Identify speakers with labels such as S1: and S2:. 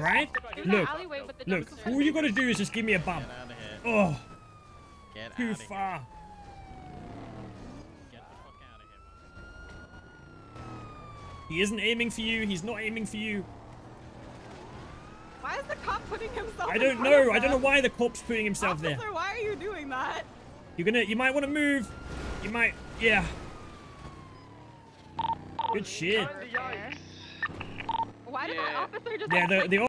S1: right? Look, all you gotta do is just give me a bump. Oh, too far.
S2: Get the fuck out of here.
S1: He isn't aiming for you. He's not aiming for you.
S3: Why is the cop putting himself
S1: I don't know. I don't know why the cop's putting himself
S3: Officer,
S1: there.
S3: why are you doing that?
S1: You might want to move. You might, yeah. Good shit.
S3: Why did that officer just...
S1: Yeah, the